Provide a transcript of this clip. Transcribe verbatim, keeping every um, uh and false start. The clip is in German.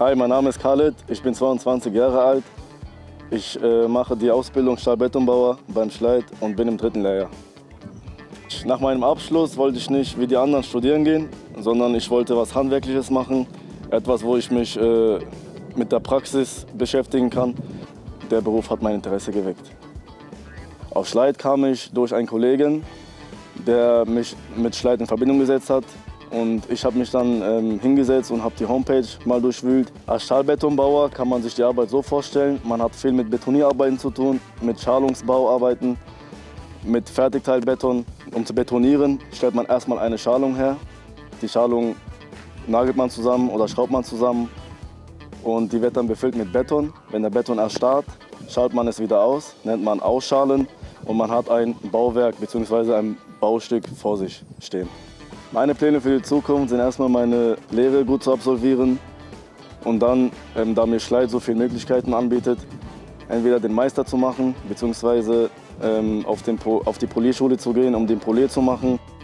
Hi, mein Name ist Khaled, ich bin zweiundzwanzig Jahre alt. Ich äh, mache die Ausbildung Stahlbetonbauer beim Schleit und bin im dritten Lehrjahr. Nach meinem Abschluss wollte ich nicht wie die anderen studieren gehen, sondern ich wollte was Handwerkliches machen, etwas, wo ich mich äh, mit der Praxis beschäftigen kann. Der Beruf hat mein Interesse geweckt. Auf Schleit kam ich durch einen Kollegen, der mich mit Schleit in Verbindung gesetzt hat. Und ich habe mich dann ähm, hingesetzt und habe die Homepage mal durchwühlt. Als Stahlbetonbauer kann man sich die Arbeit so vorstellen, man hat viel mit Betonierarbeiten zu tun, mit Schalungsbauarbeiten, mit Fertigteilbeton. Um zu betonieren, stellt man erstmal eine Schalung her. Die Schalung nagelt man zusammen oder schraubt man zusammen und die wird dann befüllt mit Beton. Wenn der Beton erstarrt, schalt man es wieder aus, nennt man Ausschalen und man hat ein Bauwerk bzw. ein Baustück vor sich stehen. Meine Pläne für die Zukunft sind erstmal meine Lehre gut zu absolvieren und dann, ähm, da mir Schleit so viele Möglichkeiten anbietet, entweder den Meister zu machen bzw. Ähm, auf, den, auf die Polierschule zu gehen, um den Polier zu machen.